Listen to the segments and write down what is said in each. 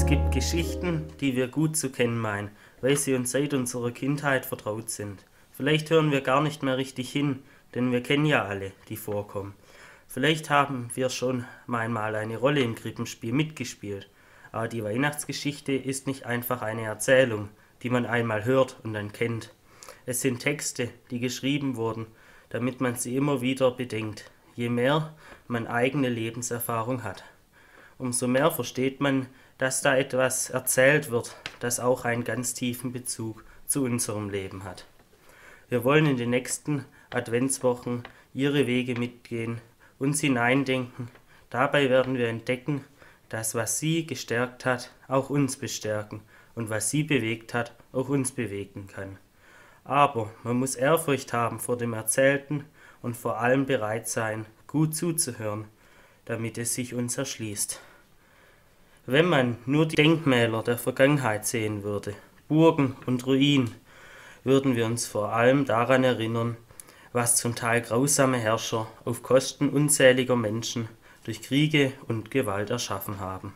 Es gibt Geschichten, die wir gut zu kennen meinen, weil sie uns seit unserer Kindheit vertraut sind. Vielleicht hören wir gar nicht mehr richtig hin, denn wir kennen ja alle, die vorkommen. Vielleicht haben wir schon einmal eine Rolle im Krippenspiel mitgespielt, aber die Weihnachtsgeschichte ist nicht einfach eine Erzählung, die man einmal hört und dann kennt. Es sind Texte, die geschrieben wurden, damit man sie immer wieder bedenkt, je mehr man eigene Lebenserfahrung hat. Umso mehr versteht man, dass da etwas erzählt wird, das auch einen ganz tiefen Bezug zu unserem Leben hat. Wir wollen in den nächsten Adventswochen Ihre Wege mitgehen, uns hineindenken. Dabei werden wir entdecken, dass was Sie gestärkt hat, auch uns bestärken und was Sie bewegt hat, auch uns bewegen kann. Aber man muss Ehrfurcht haben vor dem Erzählten und vor allem bereit sein, gut zuzuhören, damit es sich uns erschließt. Wenn man nur die Denkmäler der Vergangenheit sehen würde, Burgen und Ruinen, würden wir uns vor allem daran erinnern, was zum Teil grausame Herrscher auf Kosten unzähliger Menschen durch Kriege und Gewalt erschaffen haben,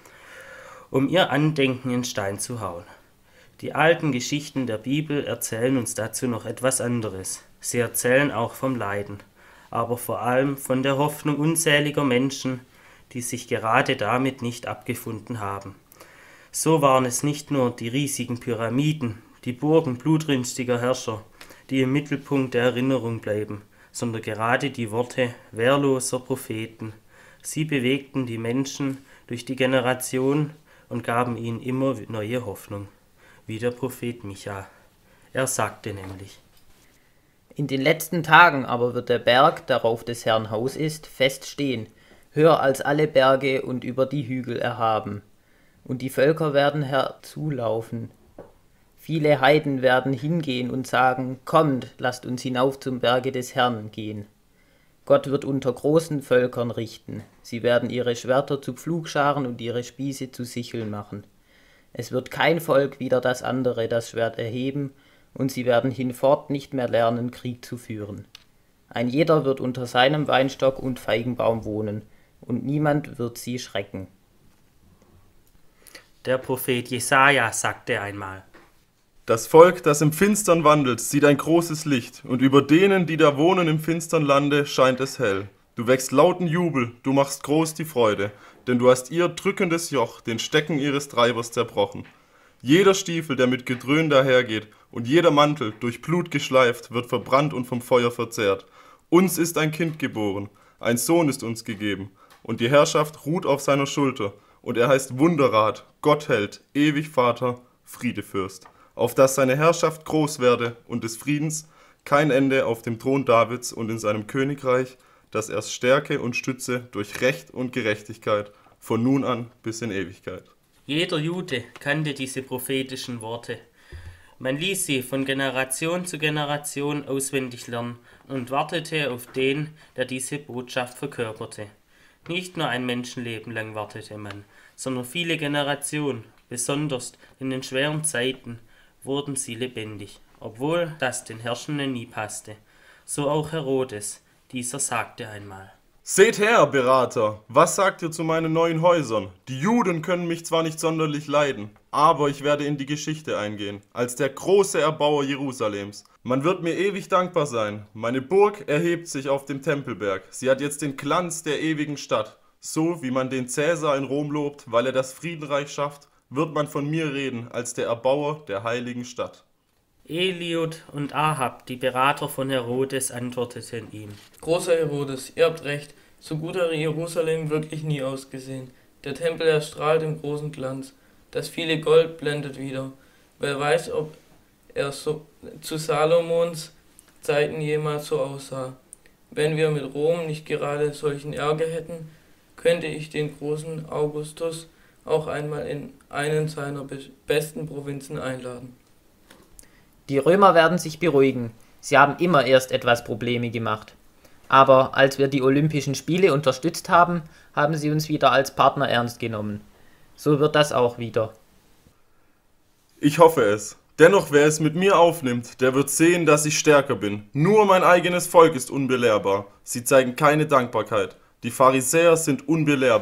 um ihr Andenken in Stein zu hauen. Die alten Geschichten der Bibel erzählen uns dazu noch etwas anderes. Sie erzählen auch vom Leiden, aber vor allem von der Hoffnung unzähliger Menschen, die sich gerade damit nicht abgefunden haben. So waren es nicht nur die riesigen Pyramiden, die Burgen blutrünstiger Herrscher, die im Mittelpunkt der Erinnerung bleiben, sondern gerade die Worte wehrloser Propheten. Sie bewegten die Menschen durch die Generation und gaben ihnen immer neue Hoffnung, wie der Prophet Micha. Er sagte nämlich: In den letzten Tagen aber wird der Berg, darauf des Herrn Haus ist, fest stehen, höher als alle Berge und über die Hügel erhaben. Und die Völker werden herzulaufen. Viele Heiden werden hingehen und sagen: Kommt, lasst uns hinauf zum Berge des Herrn gehen. Gott wird unter großen Völkern richten. Sie werden ihre Schwerter zu Pflugscharen und ihre Spieße zu Sicheln machen. Es wird kein Volk wider das andere das Schwert erheben, und sie werden hinfort nicht mehr lernen, Krieg zu führen. Ein jeder wird unter seinem Weinstock und Feigenbaum wohnen, und niemand wird sie schrecken. Der Prophet Jesaja sagte einmal: Das Volk, das im Finstern wandelt, sieht ein großes Licht, und über denen, die da wohnen im finstern Lande, scheint es hell. Du wächst lauten Jubel, du machst groß die Freude, denn du hast ihr drückendes Joch, den Stecken ihres Treibers zerbrochen. Jeder Stiefel, der mit Gedröhn dahergeht, und jeder Mantel, durch Blut geschleift, wird verbrannt und vom Feuer verzehrt. Uns ist ein Kind geboren, ein Sohn ist uns gegeben, und die Herrschaft ruht auf seiner Schulter, und er heißt Wunderrat, Gottheld, ewig Vater, Friedefürst, auf dass seine Herrschaft groß werde und des Friedens kein Ende auf dem Thron Davids und in seinem Königreich, dass er stärke und stütze durch Recht und Gerechtigkeit von nun an bis in Ewigkeit. Jeder Jude kannte diese prophetischen Worte. Man ließ sie von Generation zu Generation auswendig lernen und wartete auf den, der diese Botschaft verkörperte. Nicht nur ein Menschenleben lang wartete man, sondern viele Generationen, besonders in den schweren Zeiten, wurden sie lebendig, obwohl das den Herrschenden nie passte. So auch Herodes, dieser sagte einmal: Seht her, Berater, was sagt ihr zu meinen neuen Häusern? Die Juden können mich zwar nicht sonderlich leiden, aber ich werde in die Geschichte eingehen, als der große Erbauer Jerusalems. Man wird mir ewig dankbar sein. Meine Burg erhebt sich auf dem Tempelberg. Sie hat jetzt den Glanz der ewigen Stadt. So wie man den Cäsar in Rom lobt, weil er das Friedenreich schafft, wird man von mir reden als der Erbauer der heiligen Stadt. Eliud und Ahab, die Berater von Herodes, antworteten ihm: Großer Herodes, ihr habt recht, so gut hat Jerusalem wirklich nie ausgesehen. Der Tempel erstrahlt im großen Glanz, das viele Gold blendet wieder. Wer weiß, ob er so zu Salomons Zeiten jemals so aussah. Wenn wir mit Rom nicht gerade solchen Ärger hätten, könnte ich den großen Augustus auch einmal in einen seiner besten Provinzen einladen. Die Römer werden sich beruhigen. Sie haben immer erst etwas Probleme gemacht. Aber als wir die Olympischen Spiele unterstützt haben, haben sie uns wieder als Partner ernst genommen. So wird das auch wieder. Ich hoffe es. Dennoch, wer es mit mir aufnimmt, der wird sehen, dass ich stärker bin. Nur mein eigenes Volk ist unbelehrbar. Sie zeigen keine Dankbarkeit. Die Pharisäer sind unbelehrbar.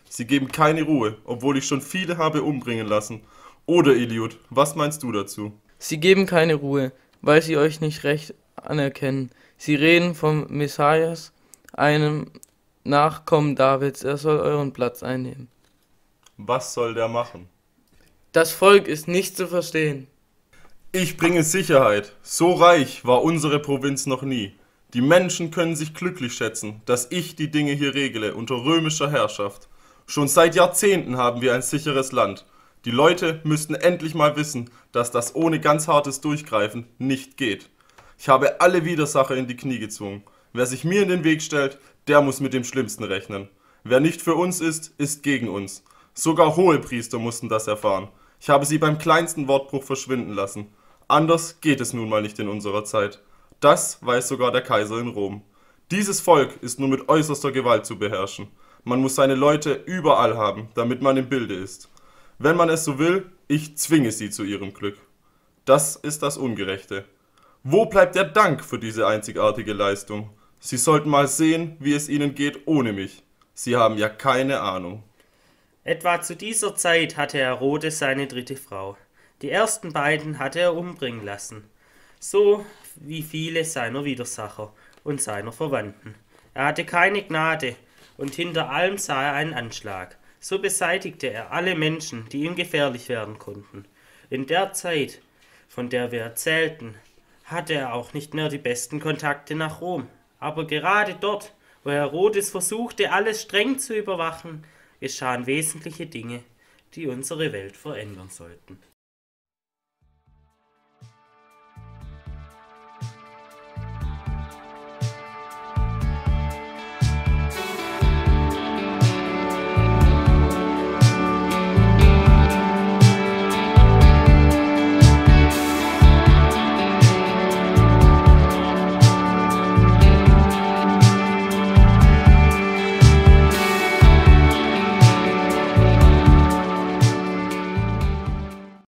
Sie geben keine Ruhe, obwohl ich schon viele habe umbringen lassen. Oder Eliud, was meinst du dazu? Sie geben keine Ruhe, weil sie euch nicht recht anerkennen. Sie reden vom Messias, einem Nachkommen Davids, er soll euren Platz einnehmen. Was soll der machen? Das Volk ist nicht zu verstehen. Ich bringe Sicherheit. So reich war unsere Provinz noch nie. Die Menschen können sich glücklich schätzen, dass ich die Dinge hier regle unter römischer Herrschaft. Schon seit Jahrzehnten haben wir ein sicheres Land. Die Leute müssten endlich mal wissen, dass das ohne ganz hartes Durchgreifen nicht geht. Ich habe alle Widersacher in die Knie gezwungen. Wer sich mir in den Weg stellt, der muss mit dem Schlimmsten rechnen. Wer nicht für uns ist, ist gegen uns. Sogar Hohepriester mussten das erfahren. Ich habe sie beim kleinsten Wortbruch verschwinden lassen. Anders geht es nun mal nicht in unserer Zeit. Das weiß sogar der Kaiser in Rom. Dieses Volk ist nur mit äußerster Gewalt zu beherrschen. Man muss seine Leute überall haben, damit man im Bilde ist. Wenn man es so will, ich zwinge sie zu ihrem Glück. Das ist das Ungerechte. Wo bleibt der Dank für diese einzigartige Leistung? Sie sollten mal sehen, wie es ihnen geht ohne mich. Sie haben ja keine Ahnung. Etwa zu dieser Zeit hatte Herodes seine dritte Frau. Die ersten beiden hatte er umbringen lassen, so wie viele seiner Widersacher und seiner Verwandten. Er hatte keine Gnade, und hinter allem sah er einen Anschlag. So beseitigte er alle Menschen, die ihm gefährlich werden konnten. In der Zeit, von der wir erzählten, hatte er auch nicht mehr die besten Kontakte nach Rom. Aber gerade dort, wo Herodes versuchte, alles streng zu überwachen, geschahen wesentliche Dinge, die unsere Welt verändern sollten.